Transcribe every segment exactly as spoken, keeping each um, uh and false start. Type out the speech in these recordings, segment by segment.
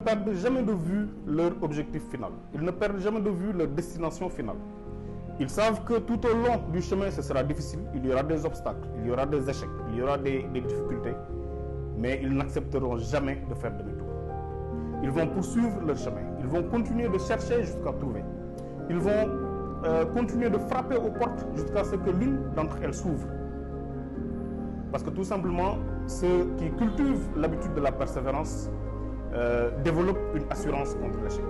ne perdent jamais de vue leur objectif final. Ils ne perdent jamais de vue leur destination finale. Ils savent que tout au long du chemin, ce sera difficile, il y aura des obstacles, il y aura des échecs, il y aura des, des difficultés, mais ils n'accepteront jamais de faire demi-tour. Ils vont poursuivre leur chemin, ils vont continuer de chercher jusqu'à trouver. Ils vont euh, continuer de frapper aux portes jusqu'à ce que l'une d'entre elles s'ouvre. Parce que tout simplement, ceux qui cultivent l'habitude de la persévérance euh, développent une assurance contre l'échec.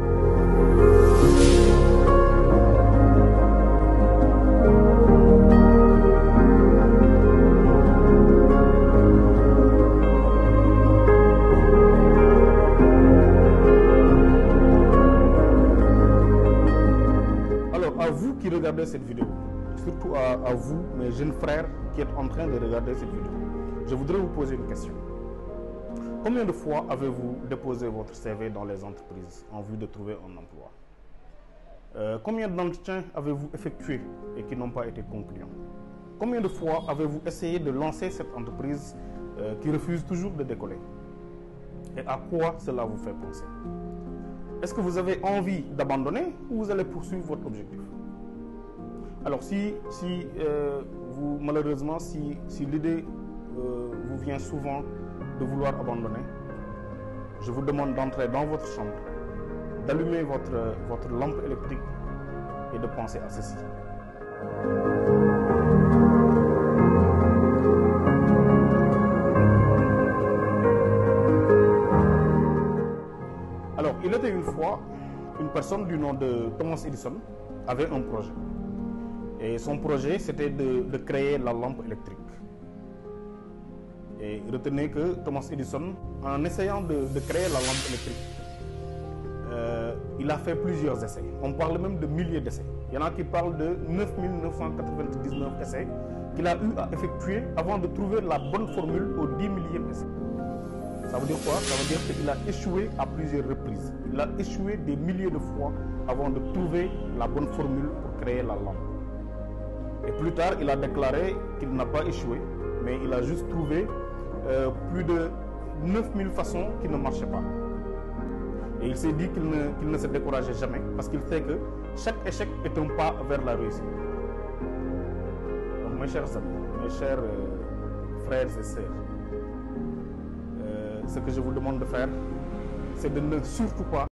À vous qui regardez cette vidéo, surtout à, à vous, mes jeunes frères qui êtes en train de regarder cette vidéo, je voudrais vous poser une question. Combien de fois avez-vous déposé votre C V dans les entreprises en vue de trouver un emploi? euh, Combien d'entretiens avez-vous effectués et qui n'ont pas été concluants? Combien de fois avez-vous essayé de lancer cette entreprise euh, qui refuse toujours de décoller? Et à quoi cela vous fait penser? Est-ce que vous avez envie d'abandonner ou vous allez poursuivre votre objectif? Alors si, si euh, vous, malheureusement, si, si l'idée euh, vous vient souvent de vouloir abandonner, je vous demande d'entrer dans votre chambre, d'allumer votre, votre lampe électrique et de penser à ceci. Alors, il était une fois, une personne du nom de Thomas Edison avait un projet. Et son projet, c'était de, de créer la lampe électrique. Et retenez que Thomas Edison, en essayant de, de créer la lampe électrique, euh, il a fait plusieurs essais. On parle même de milliers d'essais. Il y en a qui parlent de neuf mille neuf cent quatre-vingt-dix-neuf essais qu'il a eu à effectuer avant de trouver la bonne formule au dix millième essai. Ça veut dire quoi? Ça veut dire qu'il a échoué à plusieurs reprises. Il a échoué des milliers de fois avant de trouver la bonne formule pour créer la lampe. Et plus tard, il a déclaré qu'il n'a pas échoué, mais il a juste trouvé euh, plus de neuf mille façons qui ne marchaient pas. Et il s'est dit qu'il ne, qu'il ne se décourageait jamais, parce qu'il sait que chaque échec est un pas vers la réussite. Donc mes chers amis, mes chers euh, frères et sœurs, ce que je vous demande de faire, c'est de ne surtout pas